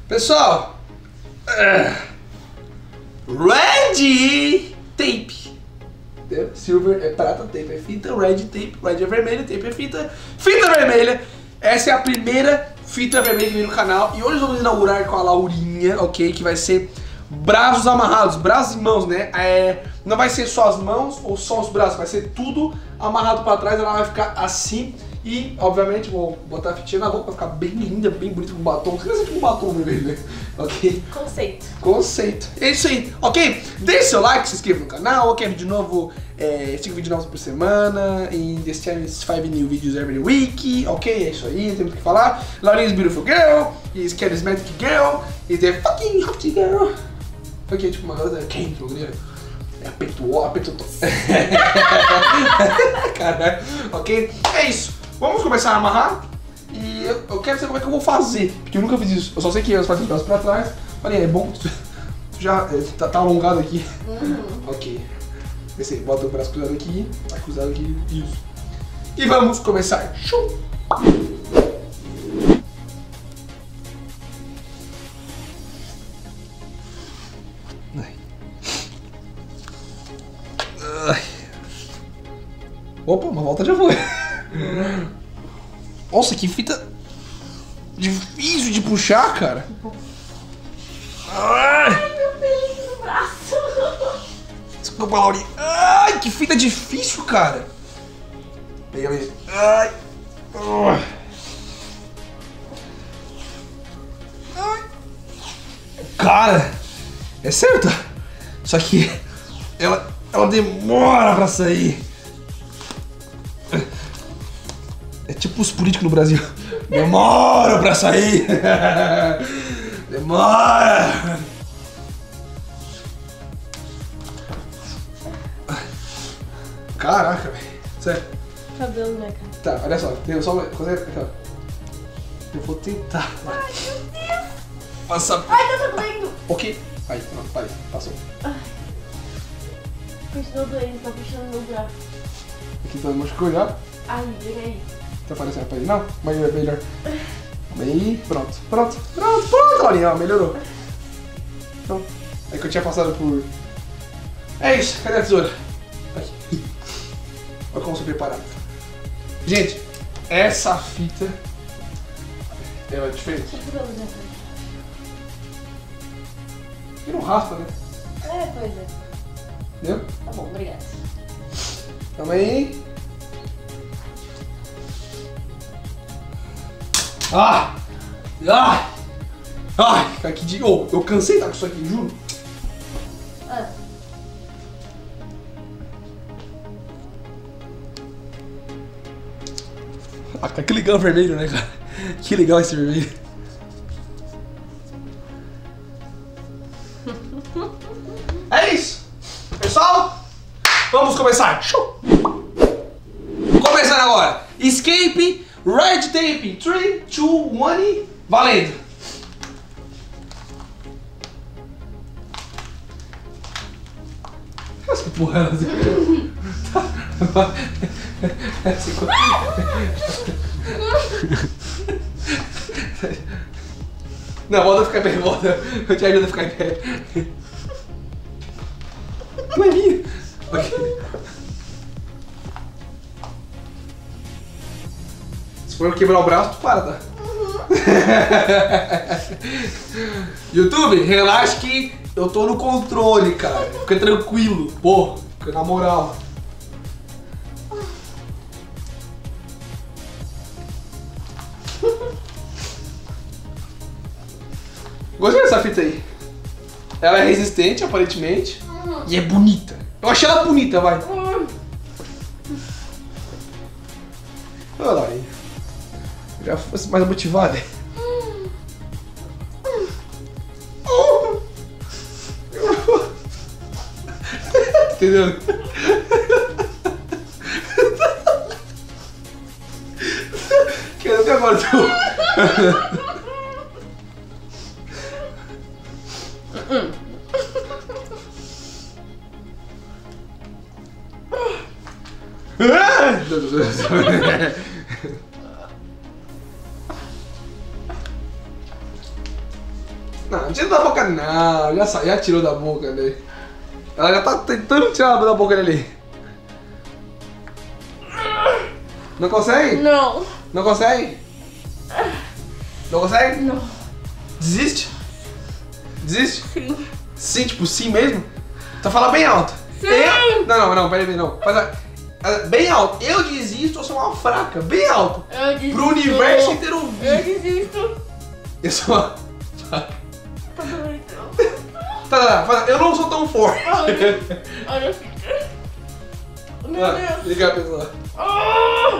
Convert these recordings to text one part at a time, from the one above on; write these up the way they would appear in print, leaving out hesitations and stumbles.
Pessoal, red tape. Silver é prata, tape é fita, red tape, red é vermelho, tape é fita, fita vermelha. Essa é a primeira fita vermelha que vem no canal e hoje vamos inaugurar com a Laurinha, ok? Que vai ser braços amarrados, braços e mãos, né? Não vai ser só as mãos ou só os braços, vai ser tudo amarrado pra trás, ela vai ficar assim. E, obviamente, vou botar a fitinha na boca pra ficar bem linda, bem bonita com batom. Você quer com batom vermelho, né? Ok? Conceito. Conceito. É isso aí, ok? Deixe seu like, se inscreva no canal, ok? Vídeo novo, 5 vídeos novos por semana. And this channel is 5 new videos every week, ok? É isso aí, não tem muito o que falar. Laurinha is beautiful girl, is charismatic girl, is the fucking hot girl. Ok, tipo uma garota quente, é apeito. Caralho, ok? É isso. Vamos começar a amarrar e eu quero saber como é que eu vou fazer, porque eu nunca fiz isso. Eu só sei que eu faço os braços pra trás. Olha, é bom, tu já tá alongado aqui. Ok. Esse aí, bota o braço cruzado aqui, vai cruzado aqui, isso. E vamos começar. Show! Opa, uma volta já foi. Nossa, que fita difícil de puxar, cara. Ai, meu pelinho no braço. Desculpa, Laurinha. Ai, que fita difícil, cara. Pega aí. Ai. Cara, é certo. Só que ela demora pra sair. É tipo os políticos no Brasil. Demora pra sair. Demora. Caraca, velho. Sério. Cabelo, né, cara? Tá, olha só. Eu só vou fazer aqui, ó. Eu vou tentar. Ai, meu Deus. Passar. Ai, tá doendo. Ok. Aí, pronto, parei. Passou. Ai. Continua doendo, tá puxando meu braço. Aqui tá machucou já. Ai, vem aí. Tá aparecendo pra ele? Não? Mas é melhor. Aí, pronto, Laurinha, ó, melhorou. Então, é que eu tinha passado por... É isso, cadê a tesoura? Aqui. Olha como eu sou preparado. Gente, essa fita, ela é diferente. E não raspa, né? É, pois é. Entendeu? Tá bom, obrigado. Calma aí. Cara, que dia. Oh, eu cansei de estar com isso aqui, juro. Cara, que legal o vermelho, né, cara? Que legal esse vermelho. É isso! Pessoal, vamos começar! Show! Começando agora! Escape, red tape, 3, 2, 1 e valendo! Essa porra Não, volta a ficar bem, volta. Eu te ajudo a ficar em pé. Não é minha. Ok. Se for eu quebrar o braço, tu para, tá? YouTube, relaxa que eu tô no controle, cara. Fica tranquilo. Pô, fica na moral. Gostei dessa fita aí. Ela é resistente, aparentemente. E é bonita. Eu achei ela bonita, vai. Olha lá aí. Já fosse mais motivada. Entendeu? Quero até agora tu. Não, não tira da boca não. Já tirou da boca, né? Ela já tá tentando tirar da boca dele. Não consegue? Não. Não consegue? Não consegue? Não. Desiste? Desiste? Sim. Sim, tipo sim mesmo? Então fala bem alto. Sim. Não, peraí, não. Bem alto. Eu desisto, eu sou uma fraca. Bem alto. Eu desisto. Pro universo inteiro ouvir. Eu desisto. Eu sou uma fraca. Tá doendo. Tá. Eu não sou tão forte. Olha. Meu Deus. Liga a pessoa. Ah!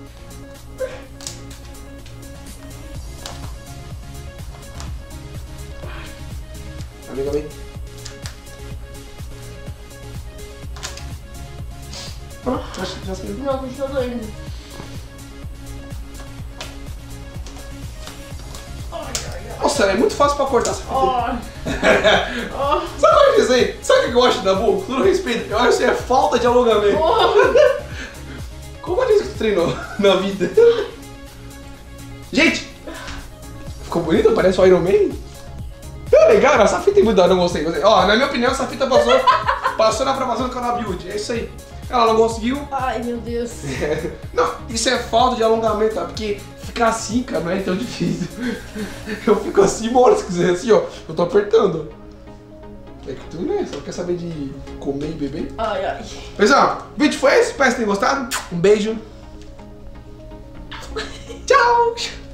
Amiga, vem. Já se Não, continua doendo. Nossa, é muito fácil pra cortar essa fita. Oh. Sabe o que eu dizer? Sabe o que eu acho da Dabu? Com todo respeito, eu acho que isso é falta de alongamento. Como é que tu treinou na vida? Gente! Ficou bonito? Parece o Iron Man? Tá legal, essa fita é muito da não gostei. Ó, na minha opinião, essa fita passou na aprovação do canal Build. É isso aí. Ela não conseguiu. Ai, meu Deus. Não, isso é falta de alongamento, tá? Porque ficar assim, cara, não é tão difícil. Eu fico assim, moro, se quiser, assim, ó. Eu tô apertando. É que tu, né? Só quer saber de comer e beber? Ai. Pessoal, o vídeo foi esse. Espero que tenham gostado. Um beijo. Tchau.